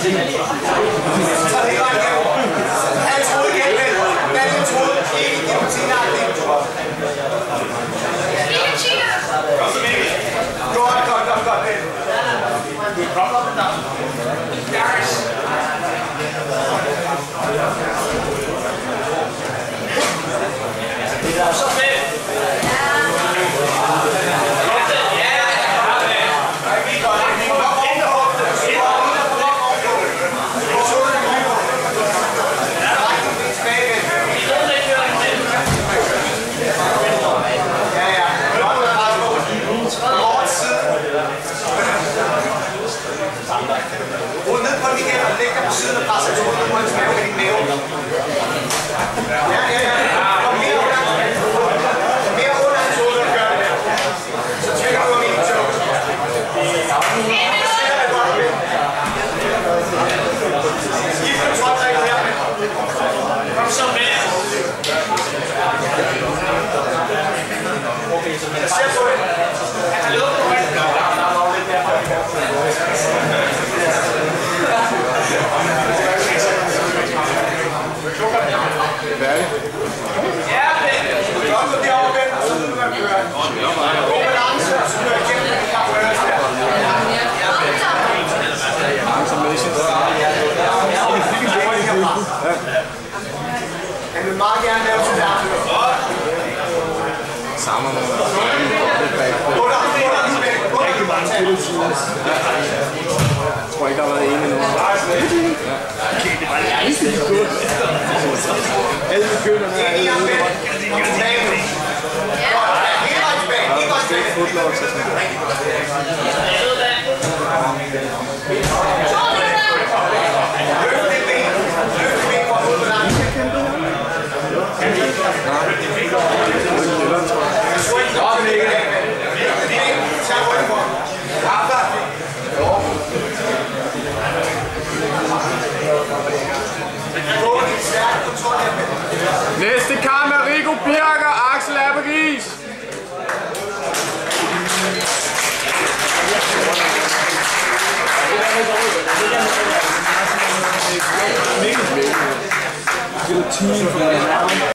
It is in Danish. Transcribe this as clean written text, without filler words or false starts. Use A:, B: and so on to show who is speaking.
A: Rul ned på den igen og læg dig på siden og presser tålen på hans mave med din mave. Ja. Kom mere under. Mere under hans hoved, og gør det der. Så tvinger du om i din tog. Skift den trådtræk her. Kom så med. Jeg ser på det. Han har løbet på det.
B: Færdig.
A: Ja, det er godt for derovre, ven, og så vil du være kører. God balance, og så kører igennem den her rørelse der. Han vil meget gerne lave til der.
B: Samme måde.
A: Rigtig mange spilletider.
B: Jeg tror ikke, der har været en endnu.
A: Okay, det var rigtig godt.
B: Alle køler med alle ude. Næste kamp er Rico Birk og Axel Aberis. Det er 10 for